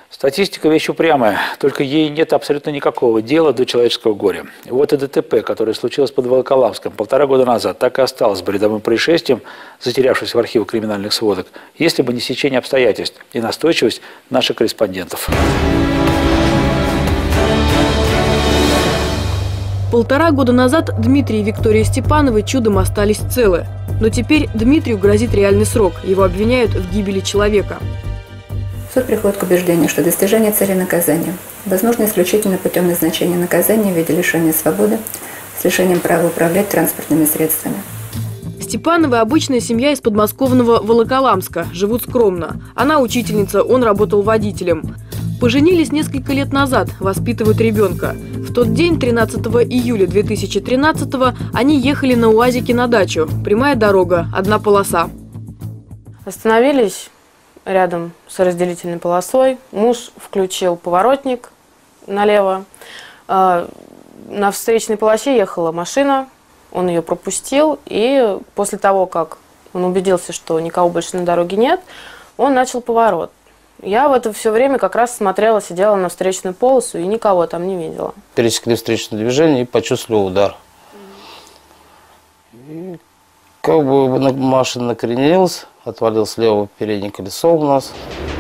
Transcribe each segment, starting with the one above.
Статистика вещь упрямая, только ей нет абсолютно никакого дела до человеческого горя. Вот и ДТП, которое случилось под Волоколамском 1,5 года назад, так и осталось бы рядовым происшествием, затерявшись в архивах криминальных сводок, если бы не стечение обстоятельств и настойчивость наших корреспондентов. 1,5 года назад Дмитрий и Виктория Степановы чудом остались целы. Но теперь Дмитрию грозит реальный срок. Его обвиняют в гибели человека. Суд приходит к убеждению, что достижение цели наказания возможно исключительно путем назначения наказания в виде лишения свободы с лишением права управлять транспортными средствами. Степановы – обычная семья из подмосковного Волоколамска. Живут скромно. Она учительница, он работал водителем. Поженились несколько лет назад, воспитывают ребенка. В тот день, 13 июля 2013-го, они ехали на УАЗике на дачу. Прямая дорога, одна полоса. Остановились рядом с разделительной полосой. Муж включил поворотник налево. На встречной полосе ехала машина. Он ее пропустил. И после того, как он убедился, что никого больше на дороге нет, он начал поворот. Я в это все время как раз смотрела, сидела на встречную полосу и никого там не видела. Пересекли встречное движение и почувствовал удар. И как бы машина накренилась, отвалилось левое переднее колесо у нас.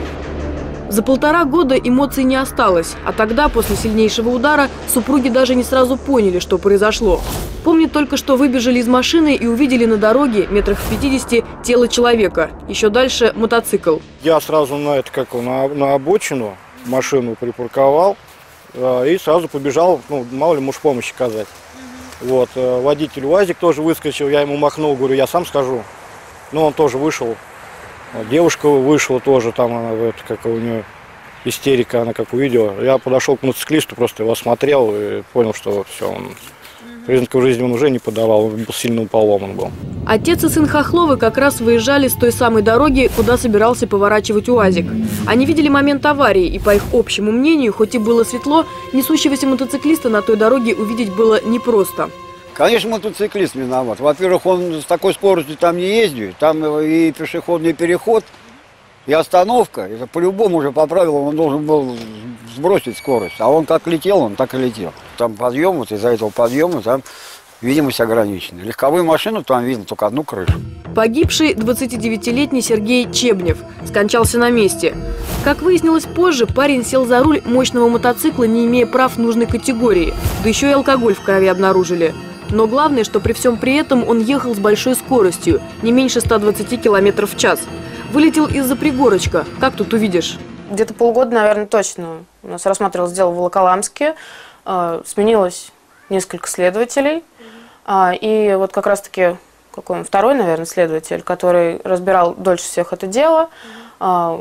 За 1,5 года эмоций не осталось, а тогда, после сильнейшего удара, супруги даже не сразу поняли, что произошло. Помнят только, что выбежали из машины и увидели на дороге, метрах в 50, тело человека. Еще дальше мотоцикл. Я сразу на обочину машину припарковал и сразу побежал, мало ли, может, помощь оказать. Вот, водитель УАЗик тоже выскочил, я ему махнул, говорю, я сам схожу. Но он тоже вышел. Девушка вышла тоже, там она, у нее истерика, она как увидела. Я подошел к мотоциклисту, просто его осмотрел и понял, что все, он признаков жизни он уже не подавал, он был сильно поломан был. Отец и сын Хохловы как раз выезжали с той самой дороги, куда собирался поворачивать УАЗик. Они видели момент аварии, и по их общему мнению, хоть и было светло, несущегося мотоциклиста на той дороге увидеть было непросто. Конечно, мотоциклист виноват. Во-первых, он с такой скоростью там не ездит. Там и пешеходный переход, и остановка. Это по-любому уже по правилам он должен был сбросить скорость. А он как летел, он так и летел. Там подъем, вот из-за этого подъема там видимость ограничена. Легковую машину там видно только одну крышу. Погибший 29-летний Сергей Чебнев скончался на месте. Как выяснилось позже, парень сел за руль мощного мотоцикла, не имея прав нужной категории. Да еще и алкоголь в крови обнаружили. Но главное, что при всем при этом он ехал с большой скоростью, не меньше 120 км в час. Вылетел из-за пригорочка. Как тут увидишь? Где-то полгода, наверное, точно. У нас рассматривалось дело в Волоколамске. Сменилось несколько следователей. И вот как раз-таки второй, наверное, следователь, который разбирал дольше всех это дело, он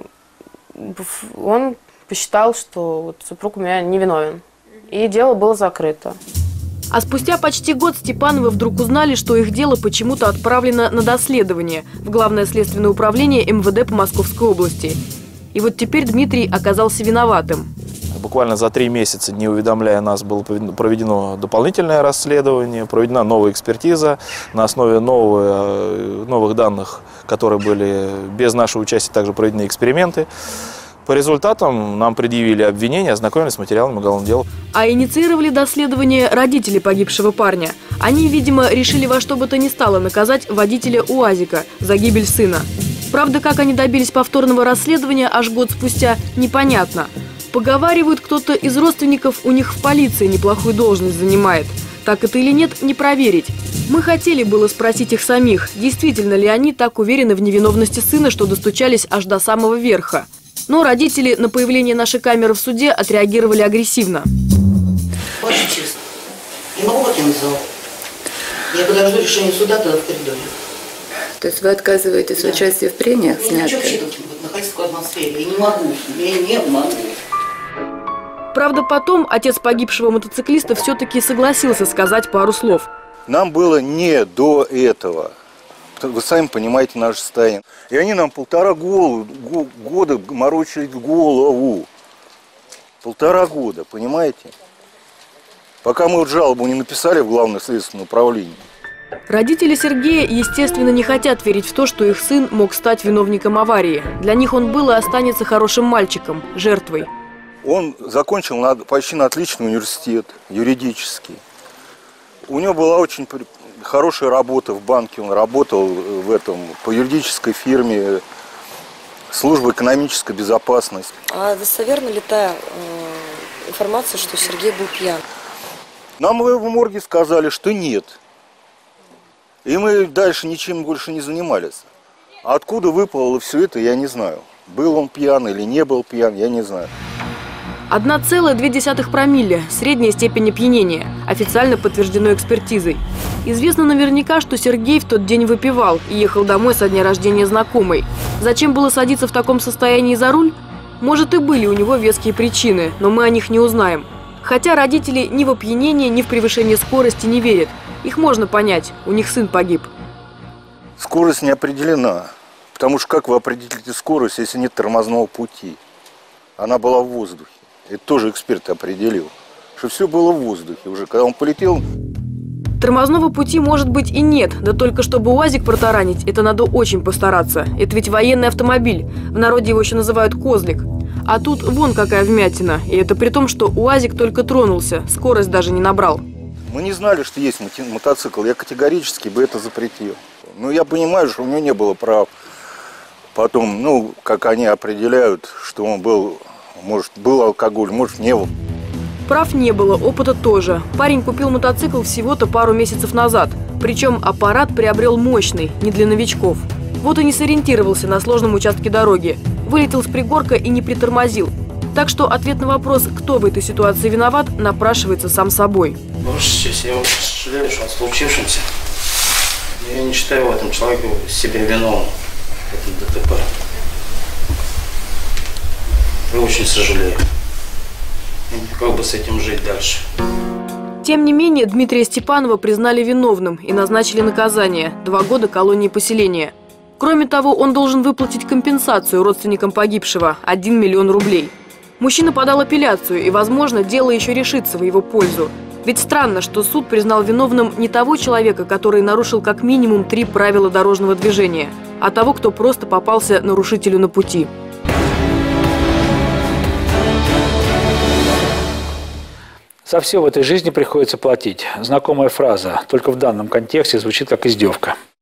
посчитал, что супруг у меня невиновен. И дело было закрыто. А спустя почти год Степановы вдруг узнали, что их дело почему-то отправлено на доследование в Главное следственное управление МВД по Московской области. И вот теперь Дмитрий оказался виноватым. Буквально за 3 месяца, не уведомляя нас, было проведено дополнительное расследование, проведена новая экспертиза на основе новых данных, которые были без нашего участия, также проведены эксперименты. По результатам нам предъявили обвинение, ознакомились с материалами уголовного дела. А инициировали доследование родители погибшего парня. Они, видимо, решили во что бы то ни стало наказать водителя УАЗика за гибель сына. Правда, как они добились повторного расследования аж год спустя, непонятно. Поговаривают, кто-то из родственников у них в полиции неплохую должность занимает. Так это или нет, не проверить. Мы хотели было спросить их самих, действительно ли они так уверены в невиновности сына, что достучались аж до самого верха. Но родители на появление нашей камеры в суде отреагировали агрессивно. Очень честно. Не могу покинуть зал. Я подожду решения суда тогда в коридоре. То есть вы отказываетесь в участии в прениях? Я не хочу вообще находиться в такой атмосфере. Я не могу. Я не могу. Правда, потом отец погибшего мотоциклиста все-таки согласился сказать пару слов. Нам было не до этого. Вы сами понимаете наше состояние. И они нам 1,5 года морочили голову. 1,5 года, понимаете? Пока мы жалобу не написали в Главное следственное управление. Родители Сергея, естественно, не хотят верить в то, что их сын мог стать виновником аварии. Для них он был и останется хорошим мальчиком, жертвой. Он закончил почти на отличный университет, юридический. У него была очень хорошая работа в банке, он работал по юридической фирме, служба экономической безопасности. А достоверна ли та информация, что Сергей был пьян? Нам в морге сказали, что нет. И мы дальше ничем больше не занимались. А откуда выплыло все это, я не знаю. Был он пьян или не был пьян, я не знаю. 1,2 промилле – средняя степень опьянения, официально подтверждено экспертизой. Известно наверняка, что Сергей в тот день выпивал и ехал домой со дня рождения знакомой. Зачем было садиться в таком состоянии за руль? Может, и были у него веские причины, но мы о них не узнаем. Хотя родители ни в опьянение, ни в превышение скорости не верят. Их можно понять, у них сын погиб. Скорость не определена, потому что как вы определите скорость, если нет тормозного пути? Она была в воздухе. Это тоже эксперт определил, что все было в воздухе уже. Когда он полетел... Тормозного пути может быть и нет, да только чтобы УАЗик протаранить, это надо очень постараться. Это ведь военный автомобиль, в народе его еще называют «козлик». А тут вон какая вмятина, и это при том, что УАЗик только тронулся, скорость даже не набрал. Мы не знали, что есть мотоцикл, я категорически бы это запретил. Но я понимаю, что у него не было прав. Потом, как они определяют, что он был, может, был алкоголь, может, не был. Прав не было, опыта тоже. Парень купил мотоцикл всего-то пару месяцев назад. Причем аппарат приобрел мощный, не для новичков. Вот и не сориентировался на сложном участке дороги. Вылетел с пригорка и не притормозил. Так что ответ на вопрос, кто в этой ситуации виноват, напрашивается сам собой. Ваша честь, я очень сожалею, что о случившемся. Я не считаю в этом человеке себя виновным в этом ДТП. Я очень сожалею. Как бы с этим жить дальше? Тем не менее, Дмитрия Степанова признали виновным и назначили наказание – 2 года колонии поселения. Кроме того, он должен выплатить компенсацию родственникам погибшего – 1 миллион рублей. Мужчина подал апелляцию, и, возможно, дело еще решится в его пользу. Ведь странно, что суд признал виновным не того человека, который нарушил как минимум 3 правила дорожного движения, а того, кто просто попался нарушителю на пути. За все в этой жизни приходится платить. Знакомая фраза, только в данном контексте звучит как издевка.